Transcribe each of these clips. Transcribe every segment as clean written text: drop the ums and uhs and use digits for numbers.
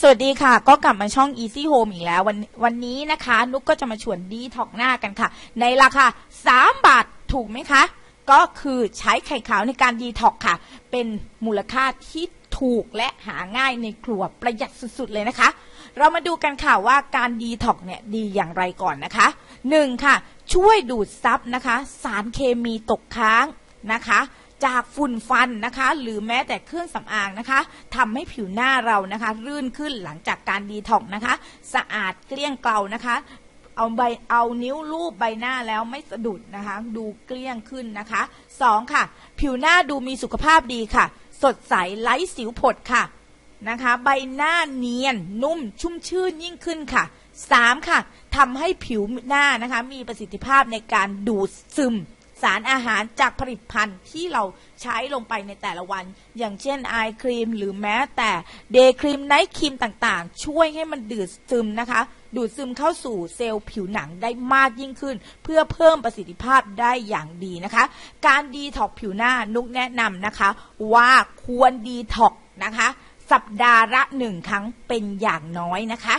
สวัสดีค่ะก็กลับมาช่อง Easy Home อีกแล้ววันนี้นะคะนุกก็จะมาชวนดีท็อกหน้ากันค่ะในราคา3 บาทถูกไหมคะก็คือใช้ไข่ขาวในการดีท็อกค่ะเป็นมูลค่าที่ถูกและหาง่ายในครัวประหยัดสุดๆเลยนะคะเรามาดูกันค่ะว่าการดีท็อกเนี่ยดีอย่างไรก่อนนะคะ1ค่ะช่วยดูดซับนะคะสารเคมีตกค้างนะคะจากฝุ่นฟันนะคะหรือแม้แต่เครื่องสำอางนะคะทำให้ผิวหน้าเรานะคะรื่นขึ้นหลังจากการดีท็อกนะคะสะอาดเกลี้ยงเกลานะคะเอานิ้วลูบใบหน้าแล้วไม่สะดุดนะคะดูเกลี้ยงขึ้นนะคะ2ค่ะผิวหน้าดูมีสุขภาพดีค่ะสดใสไร้สิวผดค่ะนะคะใบหน้าเนียนนุ่มชุ่มชื่นยิ่งขึ้นค่ะ3ค่ะทำให้ผิวหน้านะคะมีประสิทธิภาพในการดูดซึมสารอาหารจากผลิตภัณฑ์ที่เราใช้ลงไปในแต่ละวันอย่างเช่นไอครีมหรือแม้แต่เดย์ครีมไนท์ครีมต่างๆช่วยให้มันดูดซึมนะคะดูดซึมเข้าสู่เซลล์ผิวหนังได้มากยิ่งขึ้นเพื่อเพิ่มประสิทธิภาพได้อย่างดีนะคะการดีท็อกผิวหน้านุกแนะนำนะคะว่าควรดีท็อกนะคะสัปดาห์ละ1 ครั้งเป็นอย่างน้อยนะคะ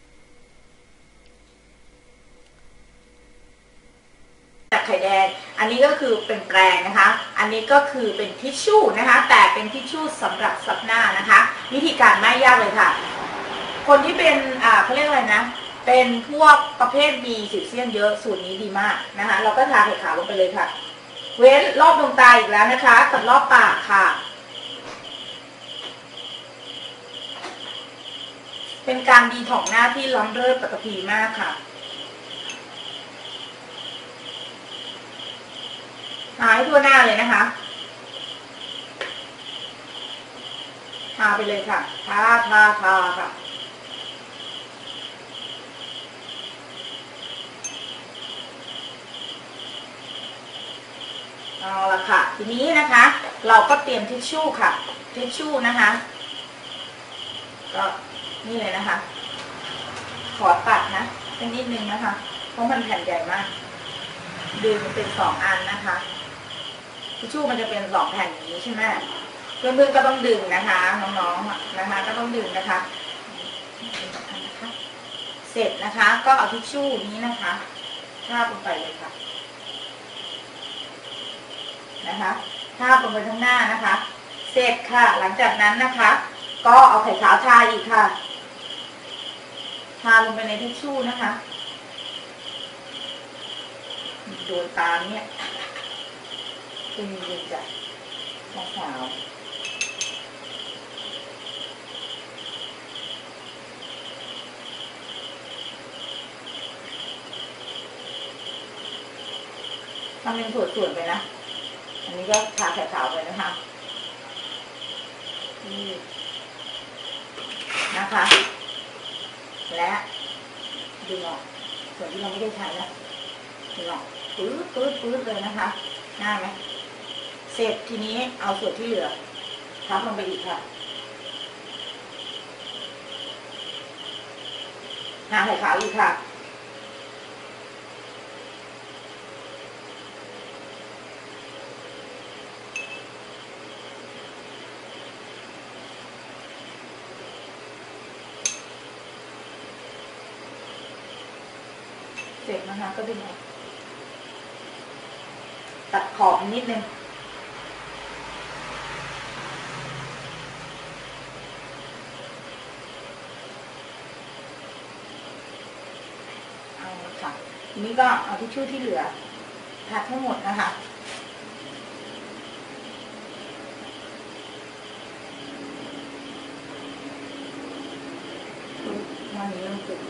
จากไข่แดงอันนี้ก็คือเป็นแปรงนะคะอันนี้ก็คือเป็นทิชชู่นะคะแต่เป็นทิชชู่สำหรับซับหน้านะคะวิธีการไม่ยากเลยค่ะคนที่เป็นเขาเรียกอะไรนะเป็นพวกประเภทมีสิวเซียนเยอะสูตรนี้ดีมากนะคะเราก็ทาไข่ขาวลงไปเลยค่ะเว้นรอบดวงตาอีกแล้วนะคะกับรอบปากค่ะเป็นการดีท็อกหน้าที่ล้ำเลิศปัตภีมากค่ะทาให้ทั่วหน้าเลยนะคะทาไปเลยค่ะทาค่ะเอาละค่ะทีนี้นะคะเราก็เตรียมทิชชู่ค่ะทิชชู่นะคะก็นี่เลยนะคะขอตัดนะเป็นนิดนึงนะคะเพราะมันแผ่นใหญ่มากดึงเป็น2 อันนะคะทิชชู่มันจะเป็น2 แผ่นอย่างนี้ใช่ไหมเพื่อนๆก็ต้องดึงนะคะน้องๆนะคะก็ต้องดึงนะคะเสร็จนะคะก็เอาทิชชู่นี้นะคะทาบลงไปเลยค่ะนะคะทาบลงไปทั้งหน้านะคะเสร็จค่ะหลังจากนั้นนะคะก็เอาไข่ขาวทาอีกค่ะทาลงไปในทิชชู่นะคะโดนตาเนี่ยเป็นเย็นจากขาวทำเป็นส่วนๆไปนะอันนี้ก็ทาไข่ขาวไปนะคะนี่นะคะและดึงออกส่วนที่เราไม่ได้ใช้นะดึงออกปื๊ดเลยนะคะง่ายไหมเสร็จทีนี้เอาส่วนที่เหลือทับลงไปอีกค่ะทาไข่ขาวอีกค่ะเสร็จนะคะก็ดึงออกตัดขอบนิดนึงเอาค่ะทีนี้ก็เอาทิชชู่ที่เหลือทัดทั้งหมดนะคะวันนี้ต้องติด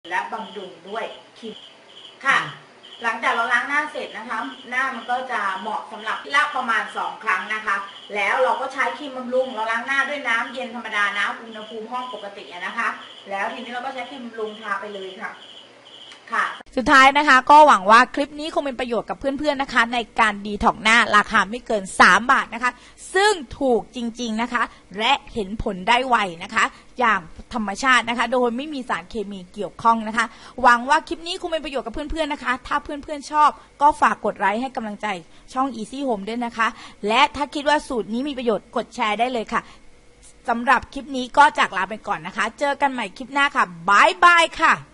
และบำรุงด้วยครีมค่ะหลังจากเราล้างหน้าเสร็จนะคะหน้ามันก็จะเหมาะสำหรับละประมาณ2 ครั้งนะคะแล้วเราก็ใช้ครีมบำรุงเราล้างหน้าด้วยน้ำเย็นธรรมดาน้ำอุณหภูมิห้องปกตินะคะแล้วทีนี้เราก็ใช้ครีมบำรุงทาไปเลยค่ะสุดท้ายนะคะก็หวังว่าคลิปนี้คงเป็นประโยชน์กับเพื่อนๆนะคะในการดีท็อกหน้าราคาไม่เกิน3 บาทนะคะซึ่งถูกจริงๆนะคะและเห็นผลได้ไวนะคะอย่างธรรมชาตินะคะโดยไม่มีสารเคมีเกี่ยวข้องนะคะหวังว่าคลิปนี้คงเป็นประโยชน์กับเพื่อนๆนะคะถ้าเพื่อนๆชอบก็ฝากกดไลค์ให้กำลังใจช่อง Easy Home ด้วยนะคะและถ้าคิดว่าสูตรนี้มีประโยชน์กดแชร์ได้เลยค่ะสำหรับคลิปนี้ก็จากลาไปก่อนนะคะเจอกันใหม่คลิปหน้าค่ะบ๊ายบายค่ะ